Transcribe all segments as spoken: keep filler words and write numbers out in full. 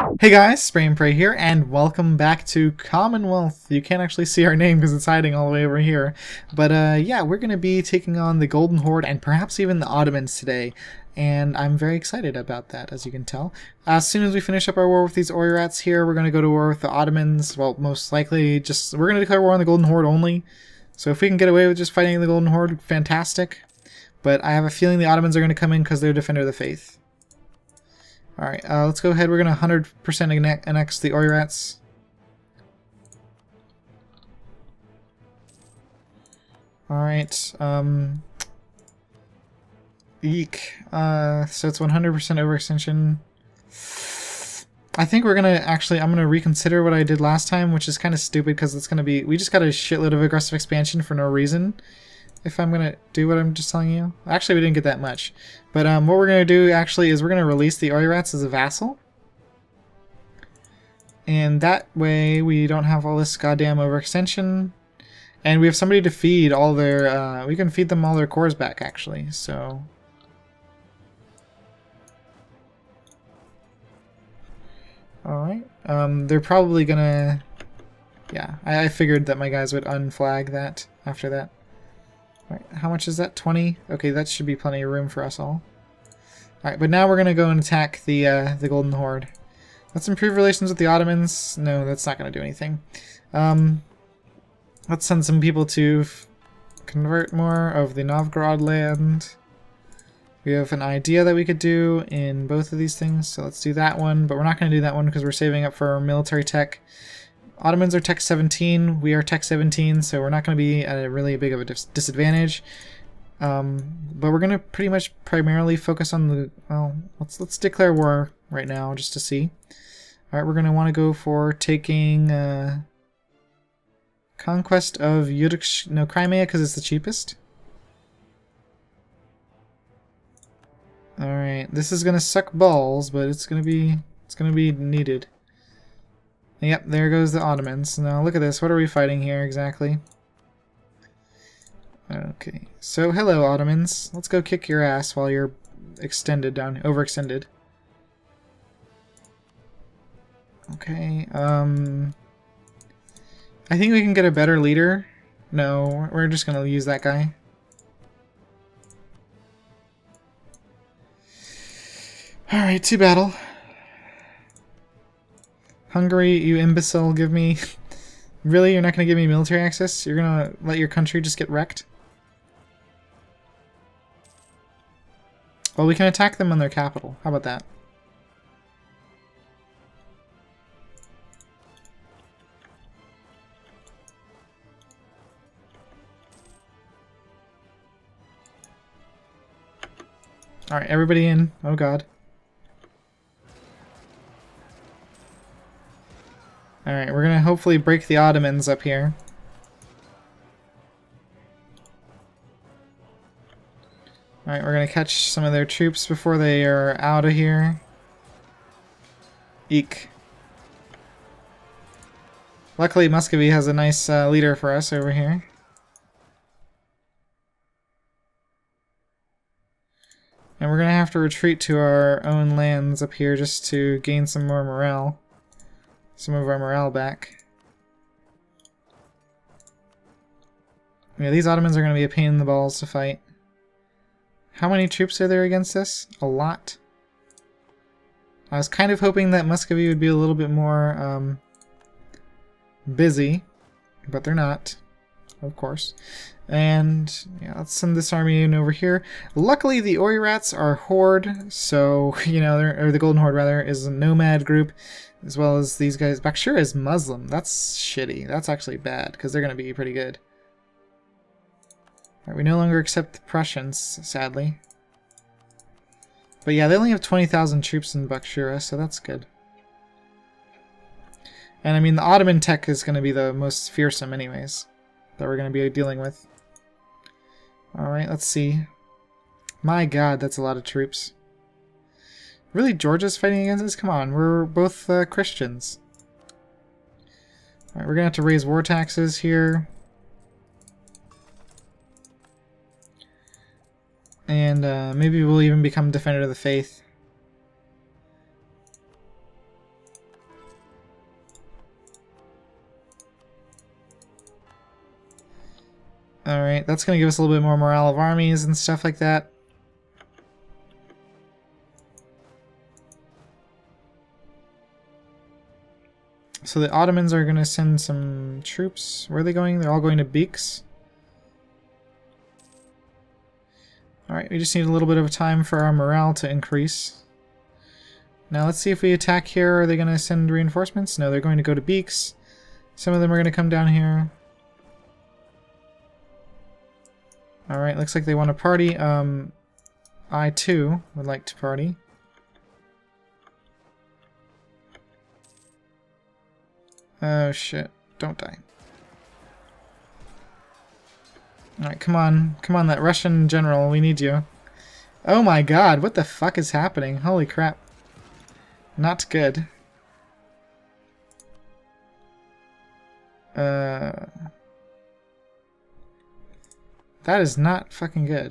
Hey guys, Spray and Pray here, and welcome back to Commonwealth. You can't actually see our name because it's hiding all the way over here. But uh, yeah, we're going to be taking on the Golden Horde and perhaps even the Ottomans today. And I'm very excited about that, as you can tell. As soon as we finish up our war with these Oirats here, we're going to go to war with the Ottomans. Well, most likely, just we're going to declare war on the Golden Horde only. So if we can get away with just fighting the Golden Horde, fantastic. But I have a feeling the Ottomans are going to come in because they're Defender of the Faith. Alright, uh, let's go ahead. We're going to one hundred percent annex the Oirats. Alright, um... eek. Uh, so it's one hundred percent overextension. I think we're going to actually, I'm going to reconsider what I did last time, which is kind of stupid because it's going to be, we just got a shitload of aggressive expansion for no reason. If I'm going to do what I'm just telling you. Actually, we didn't get that much. But um, what we're going to do, actually, is we're going to release the Oirats as a vassal. And that way, we don't have all this goddamn overextension. And we have somebody to feed all their... Uh, we can feed them all their cores back, actually. So... Alright. Um, they're probably going to... Yeah, I, I figured that my guys would unflag that after that. Alright, how much is that? twenty? Okay, that should be plenty of room for us all. Alright, but now we're going to go and attack the uh, the Golden Horde. Let's improve relations with the Ottomans. No, that's not going to do anything. Um, let's send some people to f convert more of the Novgorod land. We have an idea that we could do in both of these things, so let's do that one. But we're not going to do that one because we're saving up for our military tech. Ottomans are tech seventeen, we are tech seventeen, so we're not going to be at a really big of a dis disadvantage. Um, but we're going to pretty much primarily focus on the... Well, let's let's declare war right now just to see. Alright, we're going to want to go for taking uh, conquest of Yurk, no, Crimea because it's the cheapest. Alright, this is going to suck balls, but it's going to be it's going to be needed. Yep, there goes the Ottomans. Now look at this. What are we fighting here exactly? Okay, so hello Ottomans. Let's go kick your ass while you're extended down, overextended. Okay, um... I think we can get a better leader. No, we're just gonna use that guy. Alright, to battle. Hungary, you imbecile, give me... Really? You're not going to give me military access? You're going to let your country just get wrecked? Well, we can attack them on their capital. How about that? Alright, everybody in. Oh god. Alright, we're gonna hopefully break the Ottomans up here. Alright, we're gonna catch some of their troops before they are out of here. Eek. Luckily, Muscovy has a nice uh, leader for us over here. And we're gonna have to retreat to our own lands up here just to gain some more morale. Some of our morale back. Yeah, these Ottomans are going to be a pain in the balls to fight. How many troops are there against us? A lot. I was kind of hoping that Muscovy would be a little bit more um, busy, but they're not, of course. And yeah, let's send this army in over here. Luckily, the Oirats are Horde, so, you know, or the Golden Horde, rather, is a nomad group. As well as these guys. Bakshira is Muslim. That's shitty. That's actually bad, because they're going to be pretty good. Right, we no longer accept the Prussians, sadly. But yeah, they only have twenty thousand troops in Bakshira, so that's good. And I mean, the Ottoman tech is going to be the most fearsome anyways, that we're going to be dealing with. Alright, let's see. My god, that's a lot of troops. Really, Georgia's fighting against us? Come on, we're both uh, Christians. Alright, we're gonna have to raise war taxes here. And uh, maybe we'll even become Defender of the Faith. Alright, that's going to give us a little bit more morale of armies and stuff like that. So the Ottomans are going to send some troops. Where are they going? They're all going to Beeks. Alright, we just need a little bit of time for our morale to increase. Now let's see if we attack here. Are they going to send reinforcements? No, they're going to go to Beeks. Some of them are going to come down here. Alright, looks like they want to party. Um, I too would like to party. Oh shit, don't die. Alright, come on. Come on, that Russian general, we need you. Oh my god, what the fuck is happening? Holy crap. Not good. Uh... That is not fucking good.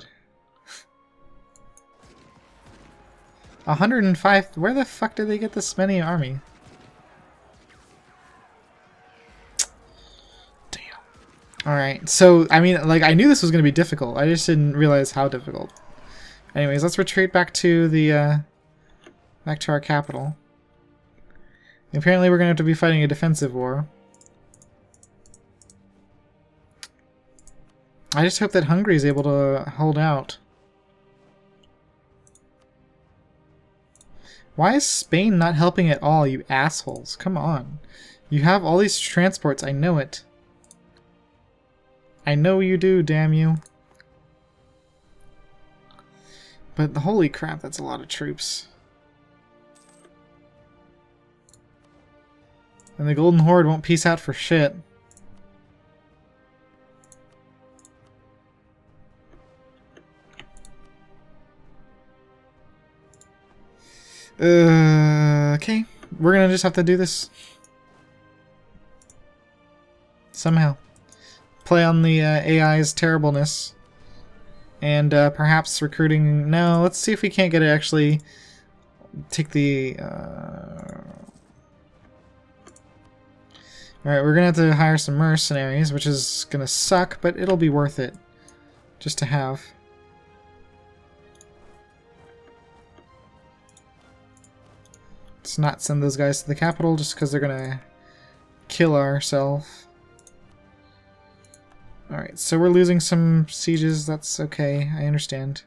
one hundred and five... Where the fuck did they get this many army? Alright, so, I mean, like, I knew this was going to be difficult. I just didn't realize how difficult. Anyways, let's retreat back to the, uh, back to our capital. Apparently we're going to have to be fighting a defensive war. I just hope that Hungary is able to hold out. Why is Spain not helping at all, you assholes? Come on. You have all these transports, I know it. I know you do, damn you. But holy crap, that's a lot of troops. And the Golden Horde won't peace out for shit. Uh, okay, we're gonna just have to do this. Somehow. Play on the uh, A I's terribleness. And uh, perhaps recruiting... No, let's see if we can't get it actually... Take the... Uh... Alright, we're gonna have to hire some mercenaries, which is gonna suck, but it'll be worth it. Just to have. Let's not send those guys to the capital just because they're gonna kill ourselves. Alright, so we're losing some sieges, that's okay, I understand.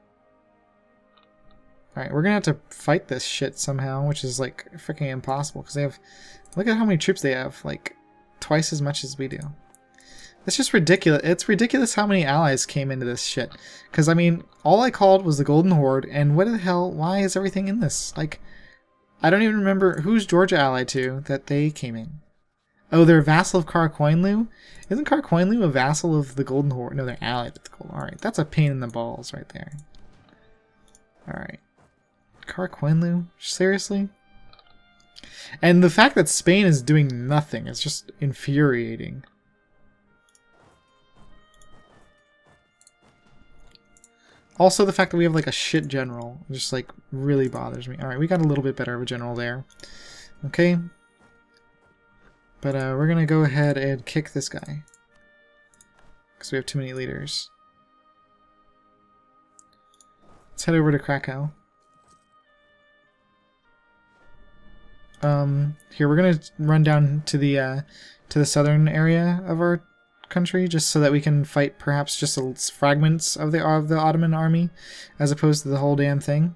Alright, we're gonna have to fight this shit somehow, which is like freaking impossible, because they have... Look at how many troops they have, like twice as much as we do. It's just ridiculous. It's ridiculous how many allies came into this shit. Because, I mean, all I called was the Golden Horde, and what the hell, why is everything in this? Like, I don't even remember who's Georgia allied to that they came in. Oh, they're a vassal of Carcoinlu? Isn't Carcoinlu a vassal of the Golden Horde? No, they're allied with the Golden Horde. Alright, that's a pain in the balls right there. Alright. Carcoinlu? Seriously? And the fact that Spain is doing nothing is just infuriating. Also, the fact that we have like a shit general just like really bothers me. Alright, we got a little bit better of a general there. Okay. But uh, we're gonna go ahead and kick this guy. Because we have too many leaders. Let's head over to Krakow. Um, here we're gonna run down to the uh, to the southern area of our country, just so that we can fight perhaps just a, fragments of the of the Ottoman army, as opposed to the whole damn thing,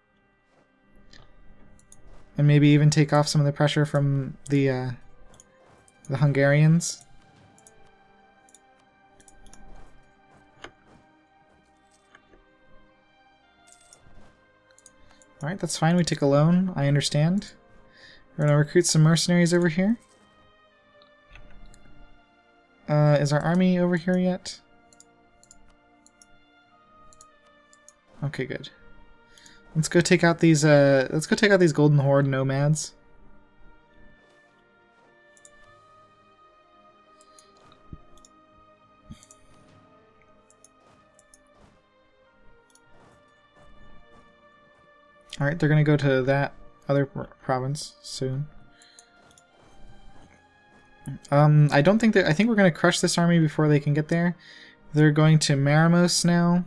and maybe even take off some of the pressure from the uh, the Hungarians. All right, that's fine. We take a loan. I understand. We're gonna recruit some mercenaries over here. Uh, is our army over here yet? Okay, good. Let's go take out these. Uh, let's go take out these Golden Horde nomads. All right, they're gonna go to that other province soon. Um, I don't think that. I think we're gonna crush this army before they can get there. They're going to Maramos now.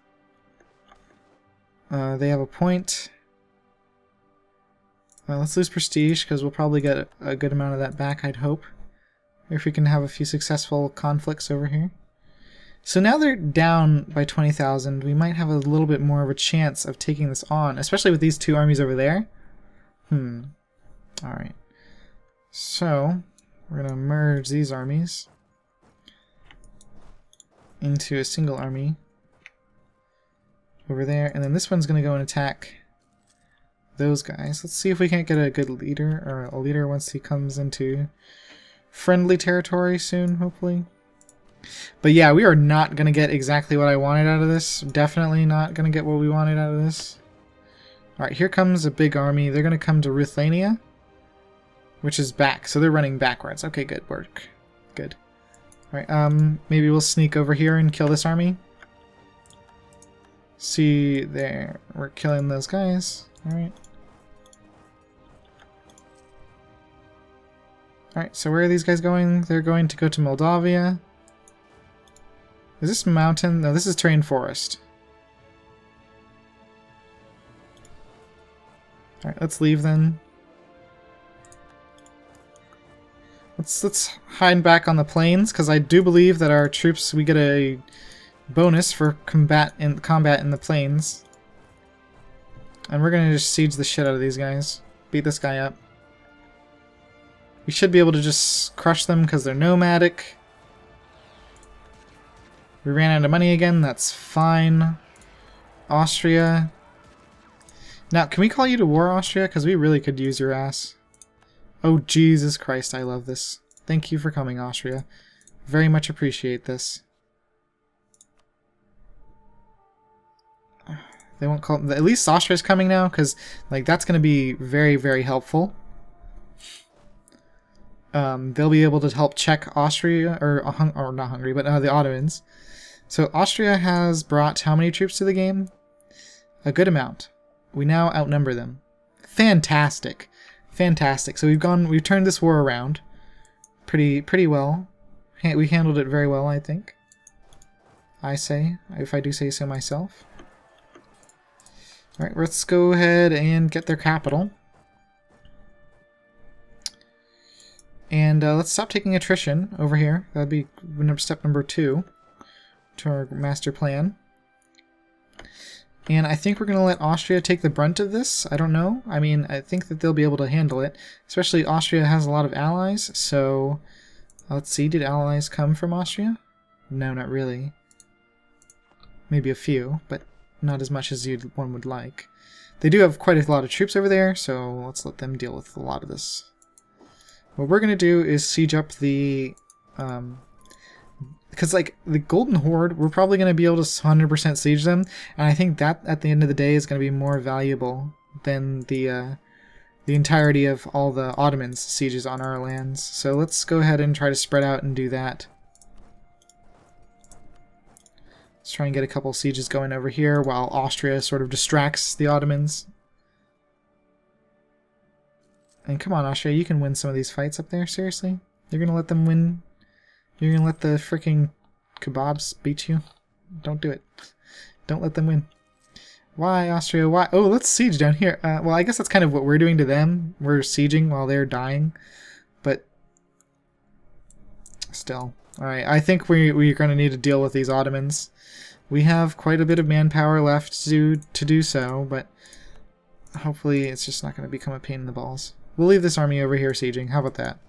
Uh, they have a point. Uh, let's lose prestige, because we'll probably get a good amount of that back, I'd hope. Or if we can have a few successful conflicts over here. So now they're down by twenty thousand. We might have a little bit more of a chance of taking this on, especially with these two armies over there. Hmm. Alright. So, we're going to merge these armies into a single army over there, and then this one's going to go and attack those guys. Let's see if we can't get a good leader, or a leader once he comes into friendly territory soon, hopefully. But yeah, we are not going to get exactly what I wanted out of this. Definitely not going to get what we wanted out of this. Alright, here comes a big army. They're going to come to Ruthenia, which is back, so they're running backwards. Okay, good work. Good. Alright, um, maybe we'll sneak over here and kill this army. See, there, we're killing those guys. Alright. Alright, so where are these guys going? They're going to go to Moldavia. Is this mountain? No, this is terrain forest. Alright, let's leave then. Let's let's hide back on the plains, because I do believe that our troops, we get a bonus for combat in combat in the plains. And we're gonna just siege the shit out of these guys. Beat this guy up. We should be able to just crush them because they're nomadic. We ran out of money again, that's fine. Austria. Now, can we call you to war, Austria? Because we really could use your ass. Oh, Jesus Christ, I love this. Thank you for coming, Austria. Very much appreciate this. They won't call... At least Austria's coming now, because like that's going to be very, very helpful. Um, they'll be able to help check Austria, or, or not Hungary, but uh, the Ottomans. So Austria has brought how many troops to the game? A good amount. We now outnumber them. Fantastic. Fantastic. So we've gone, we've turned this war around pretty, pretty well. We handled it very well, I think. I say, if I do say so myself. Alright, let's go ahead and get their capital. And uh, let's stop taking attrition over here. That'd be step number two to our master plan. And I think we're going to let Austria take the brunt of this. I don't know. I mean, I think that they'll be able to handle it. Especially Austria has a lot of allies, so... Let's see, did allies come from Austria? No, not really. Maybe a few, but not as much as you'd, one would like. They do have quite a lot of troops over there, so let's let them deal with a lot of this. What we're going to do is siege up the... Um, because, like, the Golden Horde, we're probably going to be able to one hundred percent siege them, and I think that, at the end of the day, is going to be more valuable than the uh, the entirety of all the Ottomans' sieges on our lands. So let's go ahead and try to spread out and do that. Let's try and get a couple sieges going over here, while Austria sort of distracts the Ottomans. And come on, Austria, you can win some of these fights up there, seriously? You're going to let them win? You're gonna let the freaking kebabs beat you? Don't do it. Don't let them win. Why, Austria? Why? Oh, let's siege down here. Uh, well, I guess that's kind of what we're doing to them. We're sieging while they're dying. But still. Alright, I think we, we're going to need to deal with these Ottomans. We have quite a bit of manpower left to do, to do so, but hopefully it's just not going to become a pain in the balls. We'll leave this army over here sieging. How about that?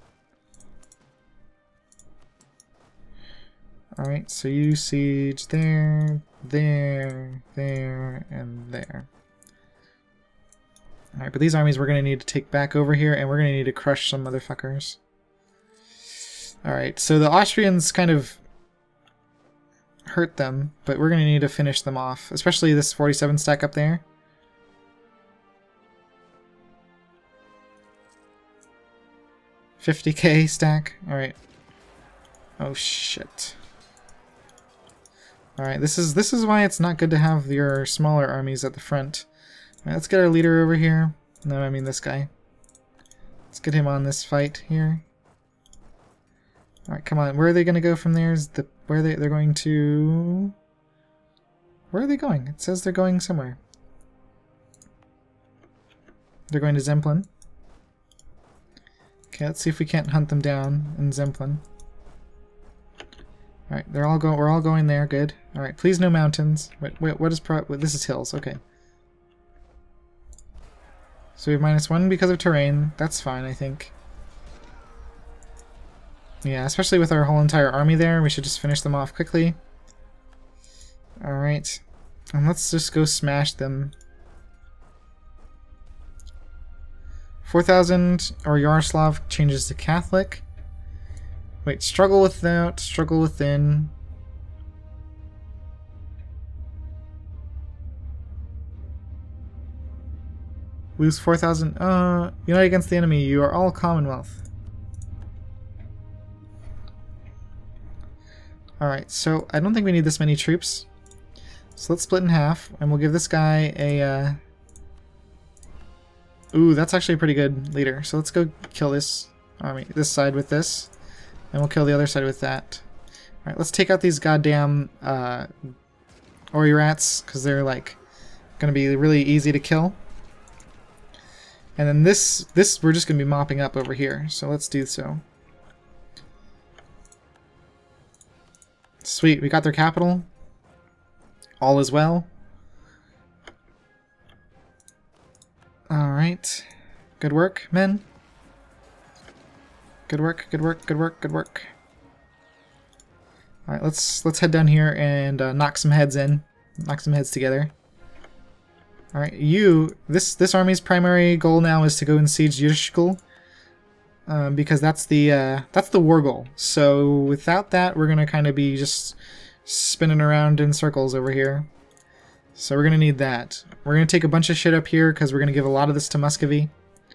Alright, so you siege there, there, there, and there. Alright, but these armies we're going to need to take back over here, and we're going to need to crush some motherfuckers. Alright, so the Austrians kind of hurt them, but we're going to need to finish them off, especially this forty-seven stack up there. fifty K stack. Alright. Oh shit. Alright, this is this is why it's not good to have your smaller armies at the front. Alright, let's get our leader over here. No, I mean this guy. Let's get him on this fight here. Alright, come on. Where are they going to go from there? Is the where are they? They're going to... Where are they going? It says they're going somewhere. They're going to Zemplin. Okay, let's see if we can't hunt them down in Zemplin. Alright, they're all going. We're all going there. Good. Alright, please no mountains. Wait, wait, what is pro... Wait, this is hills. Okay. So we have minus one because of terrain. That's fine, I think. Yeah, especially with our whole entire army there, we should just finish them off quickly. Alright. And let's just go smash them. four thousand, or Yaroslav changes to Catholic. Wait, struggle without, struggle within. Lose four thousand. Uh, unite against the enemy. You are all Commonwealth. Alright, so I don't think we need this many troops. So let's split in half, and we'll give this guy a... Uh... Ooh, that's actually a pretty good leader. So let's go kill this army, this side with this, and we'll kill the other side with that. Alright, let's take out these goddamn uh, Oirats, because they're like going to be really easy to kill. And then this, this we're just going to be mopping up over here, so let's do so. Sweet, we got their capital. All is well. Alright. Good work, men. Good work, good work, good work, good work. Alright, let's let's head down here and uh, knock some heads in. Knock some heads together. Alright, you, this this army's primary goal now is to go and siege Yurishkul. Um, because that's the uh, that's the war goal. So without that, we're gonna kind of be just spinning around in circles over here. So we're gonna need that. We're gonna take a bunch of shit up here because we're gonna give a lot of this to Muscovy.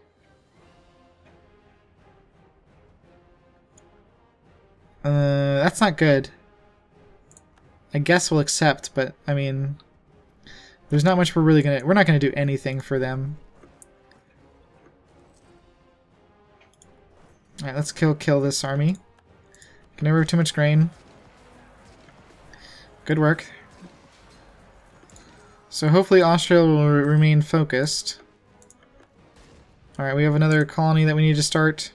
Uh, that's not good. I guess we'll accept, but I mean, there's not much we're really gonna. We're not gonna do anything for them. Alright, let's kill kill this army. Can never have too much grain. Good work. So hopefully Austria will re remain focused. Alright, we have another colony that we need to start.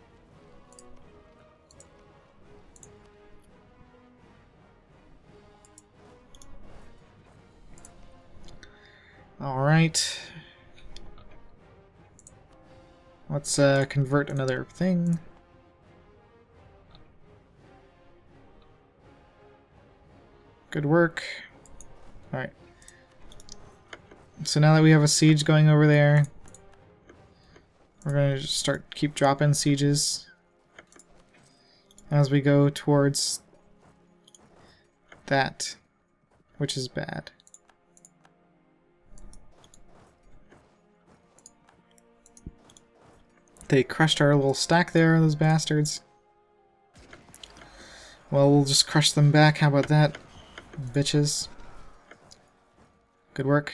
Alright. Let's uh, convert another thing. Good work. Alright. So now that we have a siege going over there, we're going to just start keep dropping sieges as we go towards that, which is bad. They crushed our little stack there, those bastards. Well, we'll just crush them back. How about that, bitches? Good work.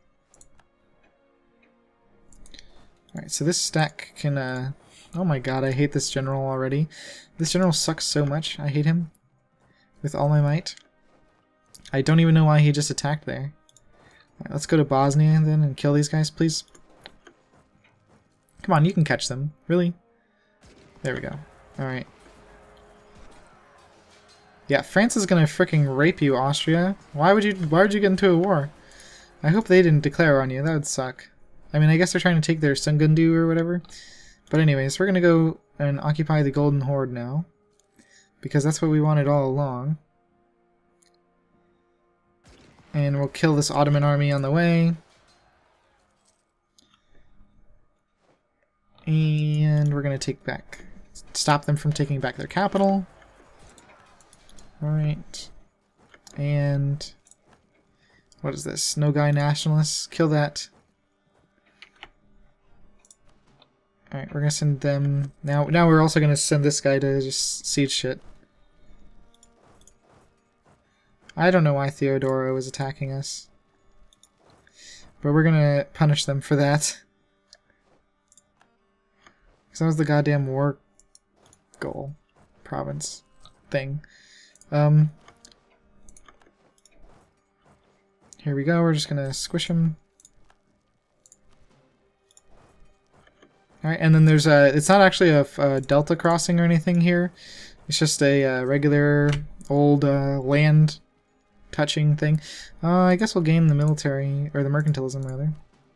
Alright, so this stack can, uh... oh my god, I hate this general already. This general sucks so much. I hate him with all my might. I don't even know why he just attacked there. Alright, let's go to Bosnia then and kill these guys, please. Come on, you can catch them. Really? There we go. Alright. Yeah, France is gonna fricking rape you, Austria. Why would you why would you get into a war? I hope they didn't declare on you. That would suck. I mean, I guess they're trying to take their Sungundu or whatever. But anyways, we're gonna go and occupy the Golden Horde now. Because that's what we wanted all along. And we'll kill this Ottoman army on the way. And we're going to take back, stop them from taking back their capital. Alright. And what is this? No guy nationalists. Kill that. Alright, we're going to send them... Now Now we're also going to send this guy to just siege shit. I don't know why Theodora was attacking us. But we're going to punish them for that. Because that was the goddamn war goal province thing. Um, here we go. We're just gonna squish him. All right, and then there's a. It's not actually a, a delta crossing or anything here. It's just a uh, regular old uh, land touching thing. Uh, I guess we'll gain the military or the mercantilism rather.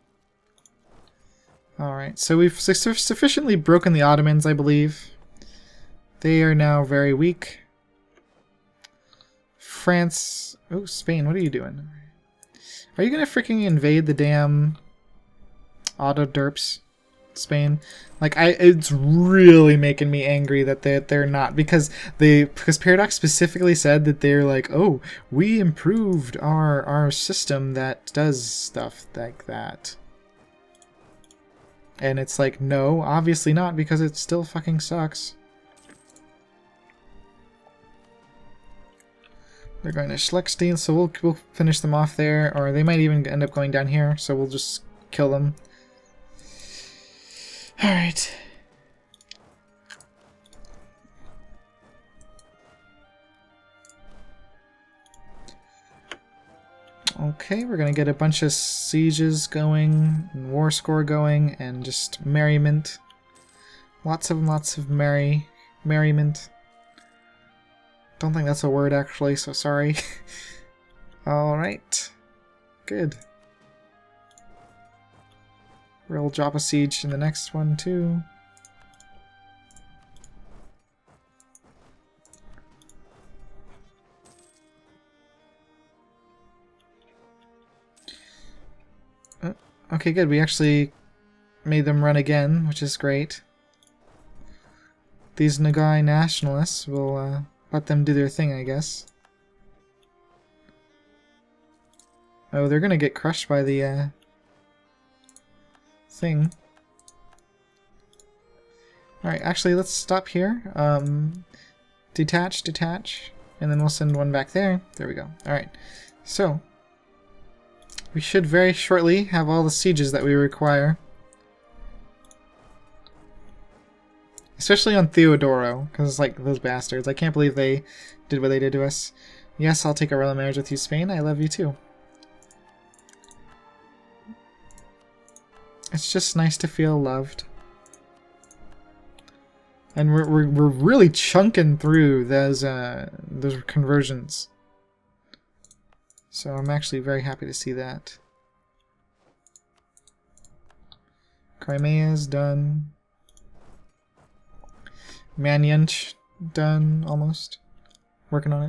All right, so we've su sufficiently broken the Ottomans, I believe. They are now very weak. France. Oh, Spain. What are you doing? Are you gonna freaking invade the damn Otto derps? Spain, like I, it's really making me angry that they they're not, because they because Paradox specifically said that they're like, oh, we improved our our system that does stuff like that, and it's like, no, obviously not, because it still fucking sucks. They're going to Schleswig, so we'll we'll finish them off there, or they might even end up going down here, so we'll just kill them. Alright. Okay, we're gonna get a bunch of sieges going, and war score going, and just merriment. Lots of lots of merry merriment. Don't think that's a word actually, so sorry. Alright. Good. We'll drop a siege in the next one too. Uh, okay, good. We actually made them run again, which is great. These Nogai nationalists will uh, let them do their thing, I guess. Oh, they're gonna get crushed by the uh, thing. Alright, actually, let's stop here. Um, detach, detach, and then we'll send one back there. There we go. Alright, so we should very shortly have all the sieges that we require. Especially on Theodoro, because, like, those bastards. I can't believe they did what they did to us. Yes, I'll take a royal marriage with you, Spain. I love you too. It's just nice to feel loved. And we're, we're, we're really chunking through those, uh, those conversions. So I'm actually very happy to see that. Crimea's done. Manyanch done, almost. Working on it.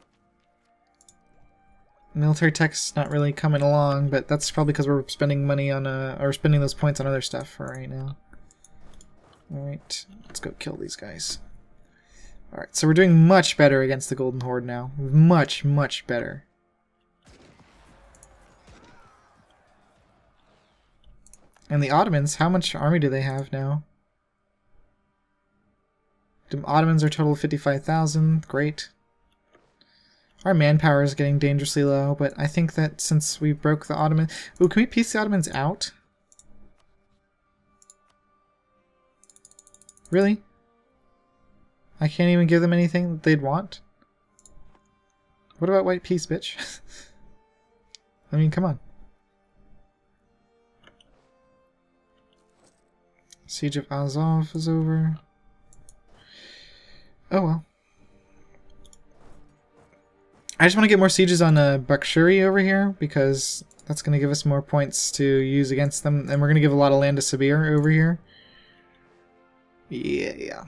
Military tech's not really coming along, but that's probably because we're spending money on, uh, or spending those points on other stuff for right now. Alright, let's go kill these guys. Alright, so we're doing much better against the Golden Horde now. Much, much better. And the Ottomans, how much army do they have now? The Ottomans are a total of fifty-five thousand. Great. Our manpower is getting dangerously low, but I think that since we broke the Ottoman... Ooh, can we piece the Ottomans out? Really? I can't even give them anything that they'd want? What about white peace, bitch? I mean, come on. Siege of Azov is over. Oh well. I just want to get more sieges on uh, Bakshuri over here, because that's going to give us more points to use against them, and we're going to give a lot of land to Sabir over here. Yeah, yeah.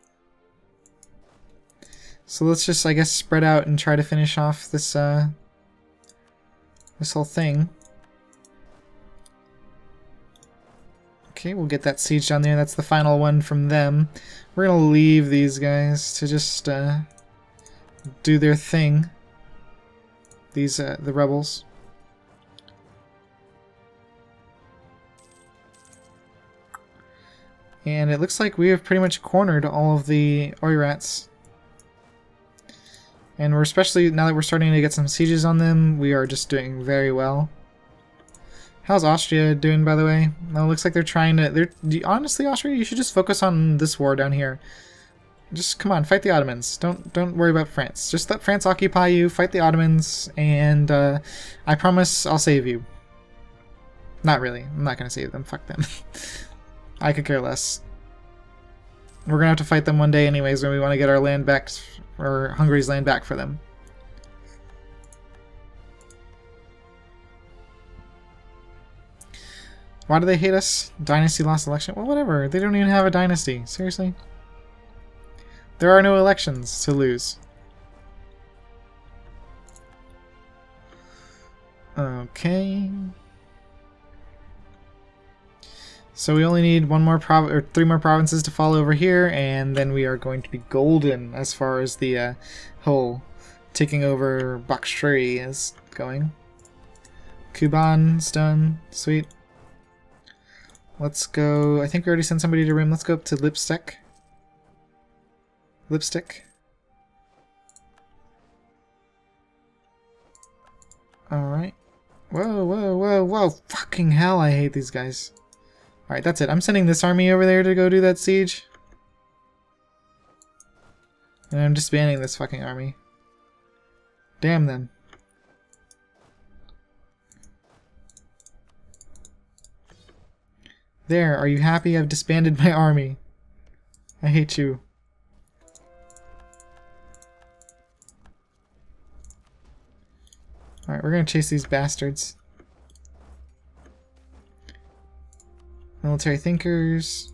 So let's just, I guess, spread out and try to finish off this, uh, this whole thing. Okay, we'll get that siege down there. That's the final one from them. We're going to leave these guys to just, uh, do their thing. These, uh, the rebels. And it looks like we have pretty much cornered all of the Oirats. And we're especially, now that we're starting to get some sieges on them, we are just doing very well. How's Austria doing, by the way? Well, it looks like they're trying to, they're, honestly, Austria, you should just focus on this war down here. Just come on, fight the Ottomans. Don't don't worry about France. Just let France occupy you, fight the Ottomans, and uh, I promise I'll save you. Not really. I'm not gonna save them. Fuck them. I could care less. We're gonna have to fight them one day anyways when we want to get our land back, or Hungary's land back for them. Why do they hate us? Dynasty lost election? Well, whatever. They don't even have a dynasty. Seriously? There are no elections to lose. Okay. So we only need one more prov or three more provinces to fall over here, and then we are going to be golden as far as the uh, whole taking over Bakhtri is going. Kuban's done. Sweet. Let's go. I think we already sent somebody to Rim. Let's go up to Lipstick. Lipstick. Alright. Whoa, whoa, whoa, whoa. Fucking hell, I hate these guys. Alright, that's it. I'm sending this army over there to go do that siege. And I'm disbanding this fucking army. Damn them. There, are you happy? I've disbanded my army. I hate you. Alright, we're gonna chase these bastards. Military thinkers.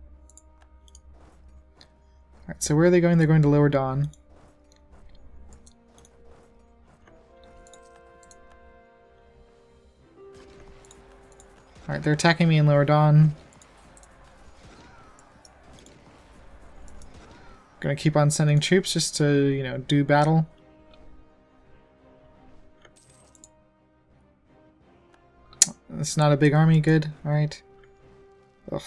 Alright, so where are they going? They're going to Lower Dawn. Alright, they're attacking me in Lower Dawn. Gonna keep on sending troops just to, you know, do battle. It's not a big army, good. Alright. Ugh.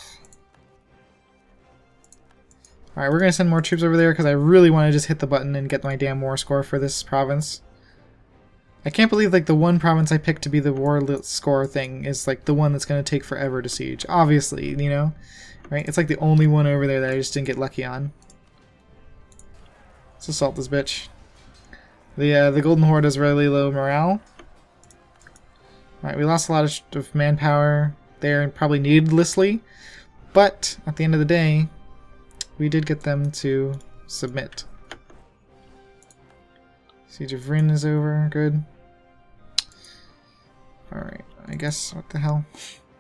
Alright, we're gonna send more troops over there because I really want to just hit the button and get my damn war score for this province. I can't believe like the one province I picked to be the war score thing is like the one that's gonna take forever to siege. Obviously, you know? Right? It's like the only one over there that I just didn't get lucky on. Let's assault this bitch. The, uh, the Golden Horde has really low morale. Alright, we lost a lot of, of manpower there, probably needlessly, but at the end of the day, we did get them to submit. Siege of Rin is over, good. Alright, I guess, what the hell?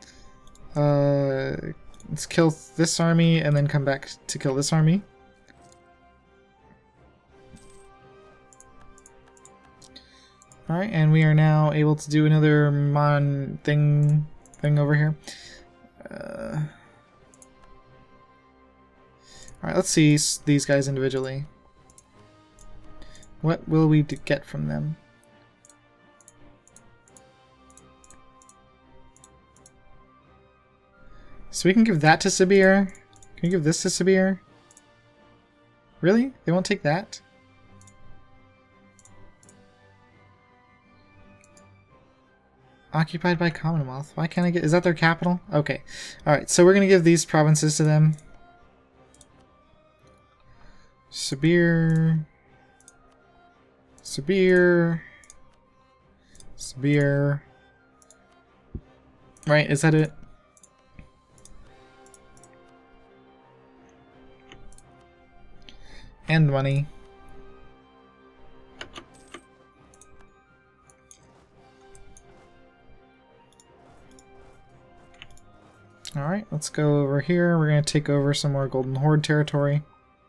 Uh, let's kill this army and then come back to kill this army. Alright, and we are now able to do another mon thing thing over here. Uh, Alright, let's see these guys individually. What will we get from them? So we can give that to Sibir? Can we give this to Sibir? Really? They won't take that? Occupied by Commonwealth. Why can't I get... Is that their capital? Okay. Alright, so we're going to give these provinces to them. Sibir... Sibir... Sibir... Right, is that it? And money. Alright, let's go over here. We're going to take over some more Golden Horde territory.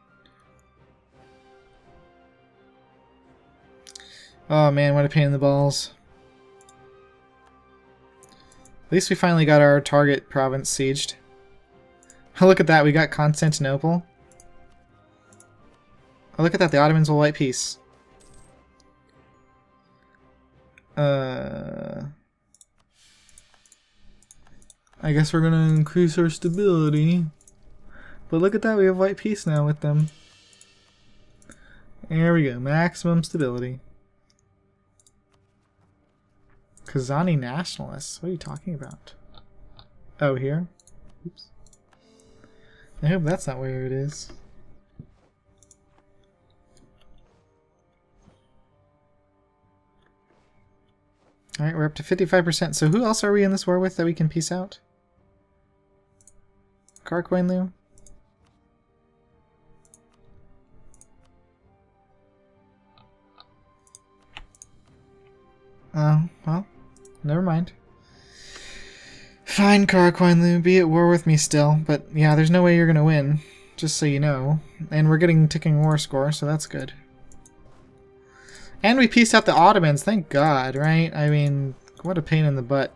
Oh man, what a pain in the balls. At least we finally got our target province sieged. Oh, look at that, we got Constantinople. Oh, look at that, the Ottomans will wipe peace. Uh... I guess we're gonna increase our stability. But look at that, we have white peace now with them. There we go, maximum stability. Kazani nationalists? What are you talking about? Oh, here? Oops. I hope that's not where it is. Alright, we're up to fifty-five percent. So who else are we in this war with that we can peace out? Karkwainlu? Oh, well, never mind. Fine, Karkwainlu, be at war with me still, but yeah, there's no way you're gonna win, just so you know. And we're getting ticking war score, so that's good. And we pieced out the Ottomans, thank God, right? I mean, what a pain in the butt.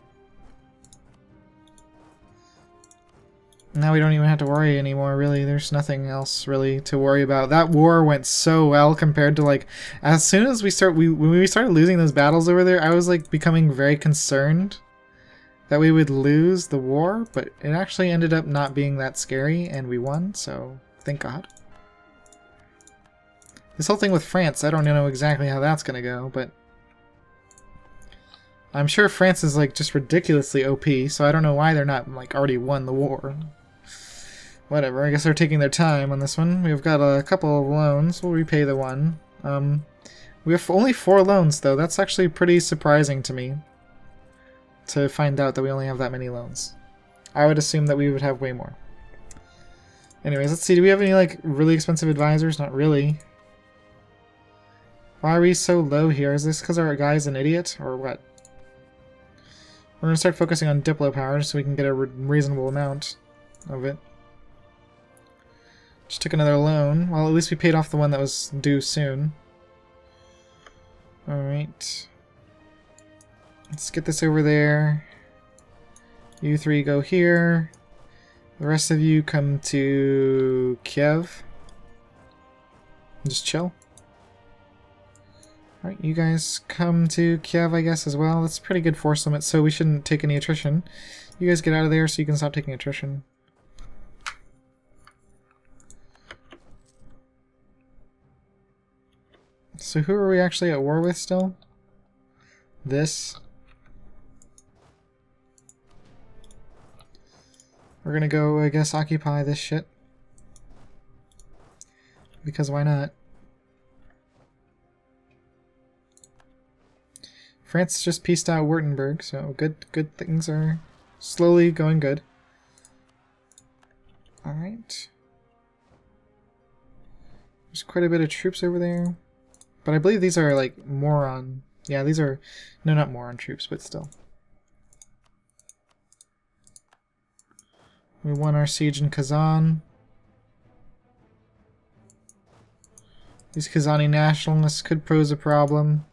Now we don't even have to worry anymore, really. There's nothing else really to worry about. That war went so well compared to, like, as soon as we start, we when we started losing those battles over there, I was like becoming very concerned that we would lose the war, but it actually ended up not being that scary, and we won, so thank God. This whole thing with France, I don't know exactly how that's gonna go, but I'm sure France is like just ridiculously O P, so I don't know why they're not like already won the war. Whatever, I guess they're taking their time on this one. We've got a couple of loans. We'll repay the one. Um, we have only four loans, though. That's actually pretty surprising to me, to find out that we only have that many loans. I would assume that we would have way more. Anyways, let's see. Do we have any, like, really expensive advisors? Not really. Why are we so low here? Is this because our guy's an idiot, or what? We're going to start focusing on Diplo power so we can get a re reasonable amount of it. Just took another loan. Well, at least we paid off the one that was due soon. Alright. Let's get this over there. You three go here. The rest of you come to Kiev. Just chill. Alright, you guys come to Kiev, I guess, as well. That's a pretty good force limit, so we shouldn't take any attrition. You guys get out of there so you can stop taking attrition. So who are we actually at war with still? This. We're gonna go, I guess, occupy this shit. Because why not? France just pieced out Württemberg, so good good things are slowly going good. Alright. There's quite a bit of troops over there. But I believe these are, like, moron... Yeah, these are... No, not moron troops, but still. We won our siege in Kazan. These Kazani nationalists could pose a problem.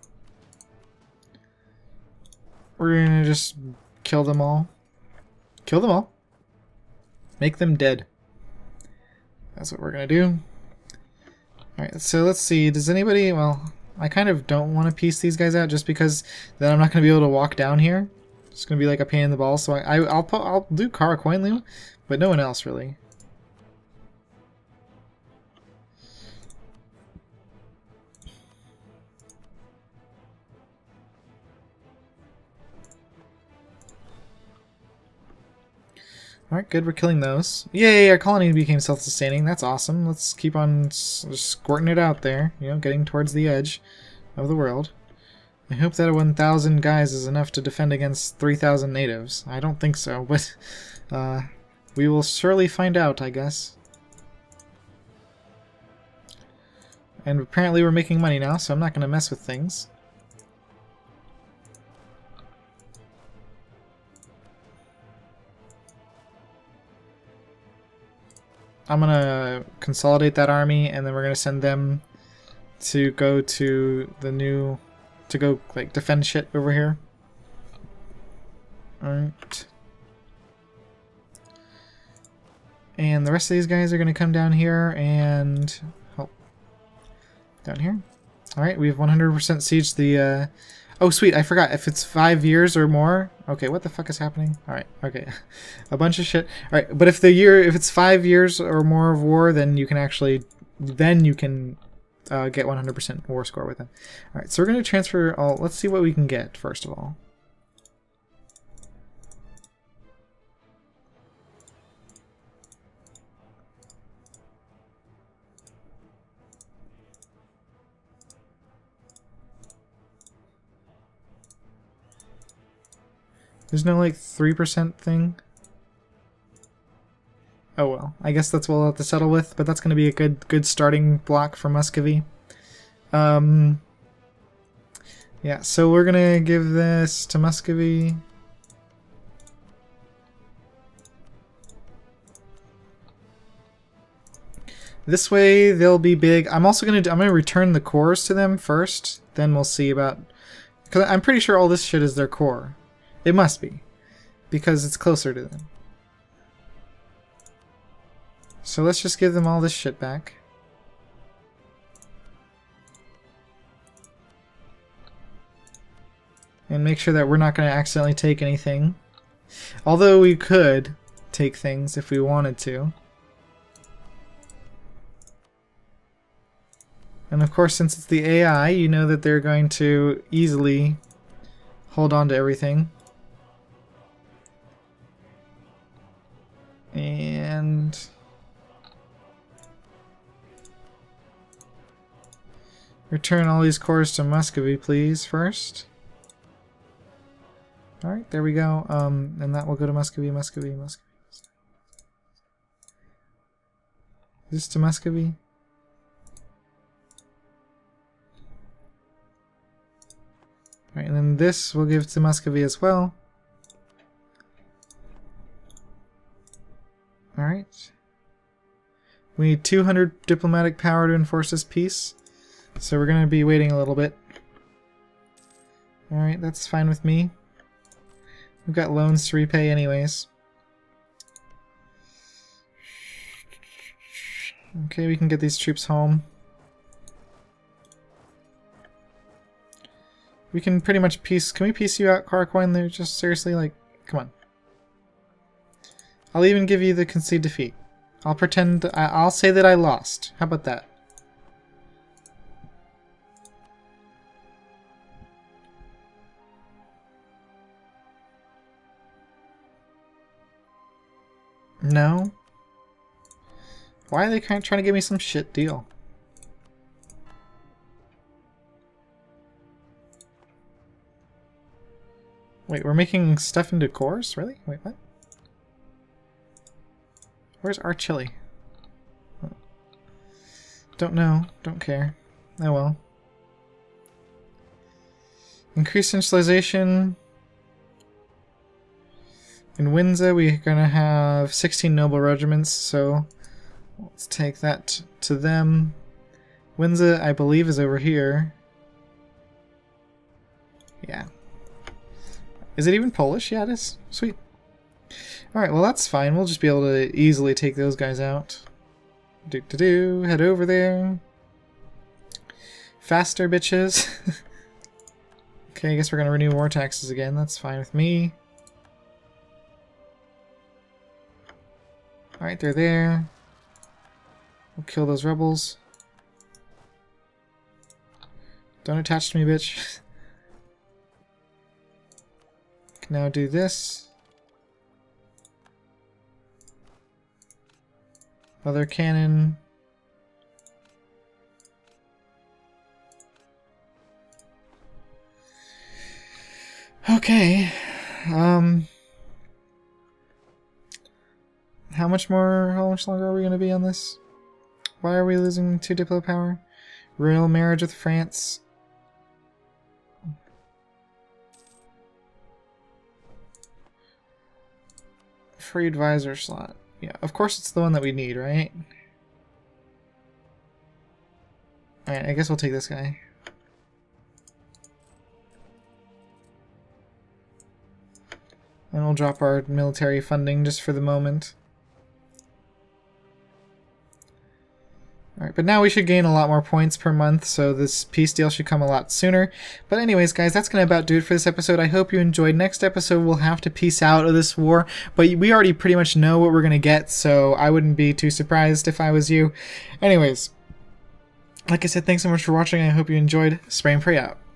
We're gonna just kill them all. Kill them all. Make them dead. That's what we're gonna do. Alright, so let's see. Does anybody... Well, I kind of don't want to piece these guys out just because then I'm not going to be able to walk down here. It's going to be like a pain in the balls. So I, I, I'll, I'll do Karkwainlu, but no one else really. Alright, good, we're killing those. Yay, our colony became self-sustaining. That's awesome. Let's keep on squirting it out there, you know, getting towards the edge of the world. I hope that one thousand guys is enough to defend against three thousand natives. I don't think so, but uh, we will surely find out, I guess. And apparently we're making money now, so I'm not going to mess with things. I'm gonna consolidate that army, and then we're gonna send them to go to the new, to go like defend shit over here. Alright. And the rest of these guys are gonna come down here and help. Down here. Alright, we have one hundred percent sieged the, uh, oh sweet, I forgot, if it's five years or more, okay, what the fuck is happening? Alright, okay, a bunch of shit. Alright, but if the year, if it's five years or more of war, then you can actually, then you can uh, get one hundred percent war score with them. Alright, so we're going to transfer all, let's see what we can get, first of all. There's no, like, three percent thing? Oh well, I guess that's what we'll have to settle with, but that's going to be a good good starting block for Muscovy. Um, yeah, so we're going to give this to Muscovy. This way they'll be big. I'm also going to I'm going to return the cores to them first, then we'll see about, because I'm pretty sure all this shit is their core. It must be, because it's closer to them. So let's just give them all this shit back. And make sure that we're not going to accidentally take anything. Although we could take things if we wanted to. And of course, since it's the A I, you know that they're going to easily hold on to everything. And return all these cores to Muscovy, please, first. Alright, there we go. Um, and that will go to Muscovy, Muscovy, Muscovy. This to Muscovy. Alright, and then this we'll give to Muscovy as well. Alright. We need two hundred diplomatic power to enforce this peace. So we're going to be waiting a little bit. Alright, that's fine with me. We've got loans to repay anyways. Okay, we can get these troops home. We can pretty much piece... Can we piece you out, Carcoin? They're just seriously like... Come on. I'll even give you the concede defeat. I'll pretend... I'll say that I lost. How about that? No? Why are they kind of trying to give me some shit deal? Wait, we're making stuff into cores? Really? Wait, what? Where's our chili? Don't know. Don't care. Oh well. Increased centralization. In Windsor, we're gonna have sixteen noble regiments, so let's take that to them. Windsor, I believe, is over here. Yeah. Is it even Polish? Yeah, it is. Sweet. Alright, well that's fine. We'll just be able to easily take those guys out. Do-do-do. Head over there. Faster, bitches. Okay, I guess we're gonna renew war taxes again. That's fine with me. Alright, they're there. We'll kill those rebels. Don't attach to me, bitch. Can now do this. Other cannon. Okay. Um... How much more, how much longer are we going to be on this? Why are we losing two diplo power? Royal marriage with France. Free advisor slot. Yeah, of course it's the one that we need, right? Alright, I guess we'll take this guy. And we'll drop our military funding just for the moment. Alright, but now we should gain a lot more points per month, so this peace deal should come a lot sooner. But anyways, guys, that's going to about do it for this episode. I hope you enjoyed. Next episode, we'll have to peace out of this war, but we already pretty much know what we're going to get, so I wouldn't be too surprised if I was you. Anyways, like I said, thanks so much for watching. I hope you enjoyed. Spray and pray out.